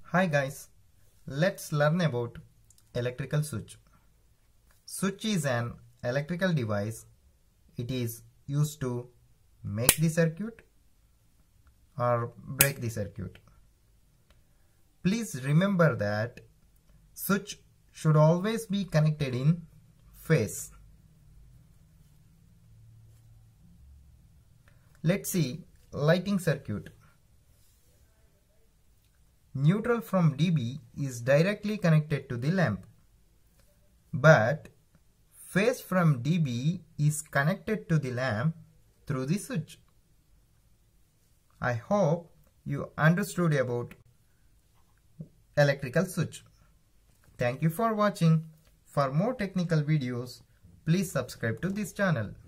Hi guys, let's learn about electrical switch. Switch is an electrical device. It is used to make the circuit or break the circuit. Please remember that switch should always be connected in phase. Let's see lighting circuit. Neutral from DB is directly connected to the lamp, but phase from DB is connected to the lamp through the switch. I hope you understood about electrical switch. Thank you for watching. For more technical videos, please subscribe to this channel.